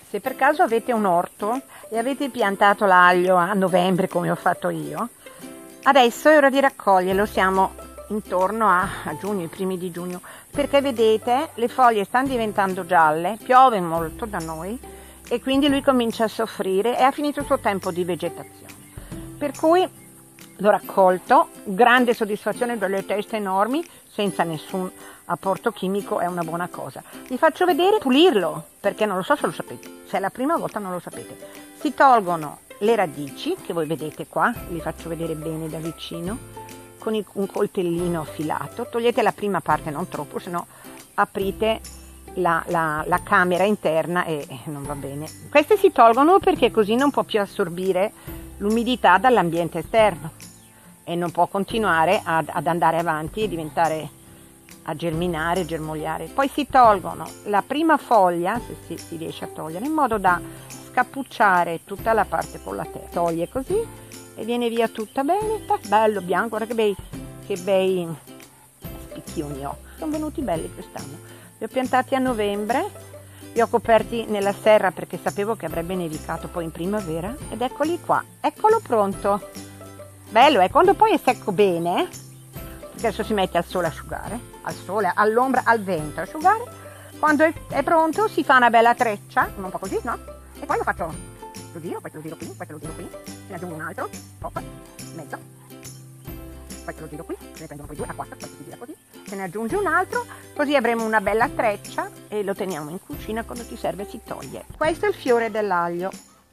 Se per caso avete un orto e avete piantato l'aglio a novembre come ho fatto io, adesso è ora di raccoglierlo, siamo intorno a giugno, i primi di giugno, perché vedete le foglie stanno diventando gialle, piove molto da noi e quindi lui comincia a soffrire e ha finito il suo tempo di vegetazione. Per cui l'ho raccolto, grande soddisfazione, delle teste enormi, senza nessun apporto chimico, è una buona cosa. Vi faccio vedere pulirlo, perché non lo so se lo sapete, se è la prima volta non lo sapete. Si tolgono le radici, che voi vedete qua, vi faccio vedere bene da vicino, con un coltellino affilato. Togliete la prima parte, non troppo, se no aprite la camera interna e non va bene. Queste si tolgono perché così non può più assorbire l'umidità dall'ambiente esterno e non può continuare ad andare avanti e diventare, a germinare, germogliare. Poi si tolgono la prima foglia, se si riesce a togliere, in modo da scappucciare tutta la parte con la terra. Toglie così e viene via tutta bene, bello bianco, guarda che bei spicchioni ho. Sono venuti belli quest'anno. Li ho piantati a novembre, li ho coperti nella serra perché sapevo che avrebbe nevicato poi in primavera ed eccoli qua, eccolo pronto. Bello, quando poi è secco bene, adesso si mette al sole a asciugare, al sole, all'ombra, al vento a asciugare, quando è pronto si fa una bella treccia, un po' così, no? E poi lo faccio, lo giro, questo lo giro qui, questo lo giro qui, ne aggiungo un altro, mezzo, questo lo giro qui, ne prendono poi due, a quattro, questo si gira così, se ne aggiunge un altro, così avremo una bella treccia e lo teniamo in cucina, quando ti serve si toglie. Questo è il fiore dell'aglio.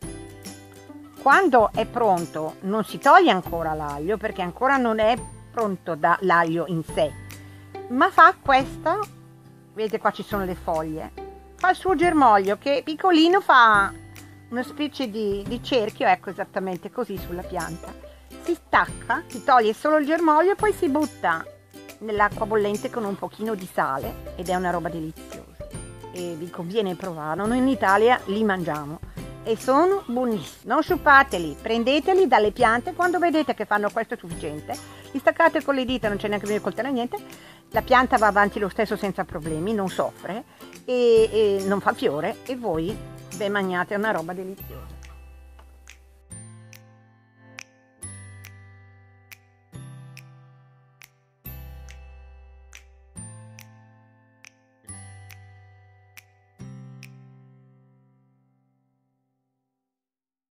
Quando è pronto non si toglie ancora l'aglio perché ancora non è pronto l'aglio in sé, ma fa questo, vedete qua ci sono le foglie, fa il suo germoglio che piccolino, fa una specie di cerchio, ecco esattamente così sulla pianta, si stacca, si toglie solo il germoglio e poi si butta nell'acqua bollente con un pochino di sale ed è una roba deliziosa e vi conviene provarlo. Noi in Italia li mangiamo e sono buonissimi. Non sciupateli, prendeteli dalle piante, quando vedete che fanno questo è sufficiente, li staccate con le dita, non c'è neanche bisogno di coltello, niente, la pianta va avanti lo stesso senza problemi, non soffre e non fa fiore e voi ve mangiate una roba deliziosa.